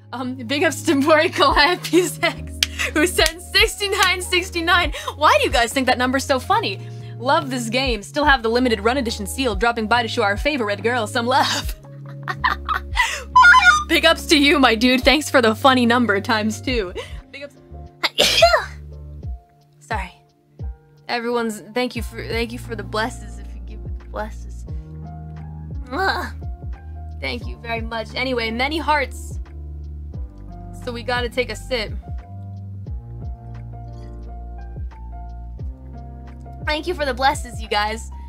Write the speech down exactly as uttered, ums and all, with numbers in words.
Um, big ups to Mori Calliope X, who sent sixty-nine sixty-nine. Why do you guys think that number's so funny? Love this game. Still have the limited run edition seal. Dropping by to show our favorite girl some love. Big ups to you, my dude. Thanks for the funny number times two. Big ups. Sorry. Everyone's thank you for thank you for the blesses. If you give me the blesses. Ugh. Thank you very much. Anyway, many hearts. So we gotta take a sip. Thank you for the blesses, you guys.